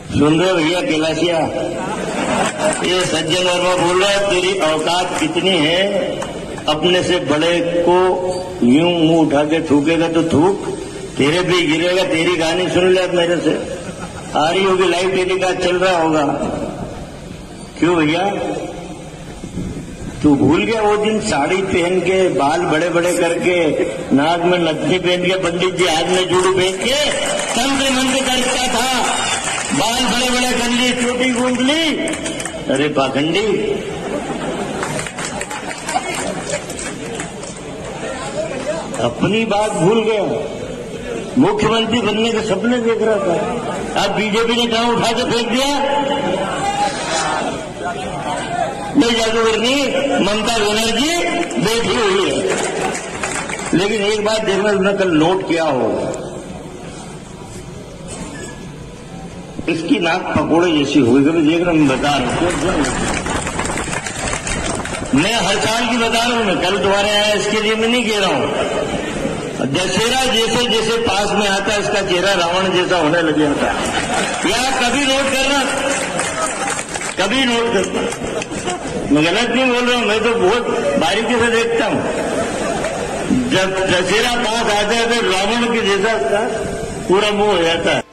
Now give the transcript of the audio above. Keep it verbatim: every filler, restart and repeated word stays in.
सुन रहे भैया कैलाशिया, ये सज्जन वर्मा बोल रहा है तेरी औकात कितनी है, अपने से बड़े को यूं मुंह उठा के थूकेगा तो थूक, तेरे भी गिरेगा। तेरी गानी सुन ले मेरे से, आ रही होगी लाइव टेलीकास्ट चल रहा होगा। क्यों भैया तू भूल गया वो दिन साड़ी पहन के, बाल बड़े बड़े करके, नाक में नथनी पहन के, पंडित जी हाथ में जुड़ू पहन के तंत्र मंत्र करता था, बाल बड़े बड़े कर लिए, चोटी गूंद ली। अरे पाखंडी, अपनी बात भूल गया। मुख्यमंत्री बनने के सपने देख रहा था, अब बीजेपी ने कहां उठा के फेंक दिया। नहीं जादूगरनी ममता बनर्जी बैठी हुई है। लेकिन एक बात देखना, तुमने कल नोट किया हो, इसकी नाक पकोड़े जैसी हुई। कभी देख रहा, मैं बता रहा हूं, मैं हर साल की बता रहा हूं, मैं कल दोबारा आया इसके लिए मैं नहीं कह रहा हूं। दशहरा जैसे जैसे पास में आता है, इसका चेहरा रावण जैसा होने लग जाता है। या कभी नोट करना, कभी नोट करना, मैं गलत नहीं बोल रहा हूं, मैं तो बहुत बारीकी से देखता हूं। जब दशहरा पास आता है तो रावण के जैसा पूरा मुंह हो जाता है।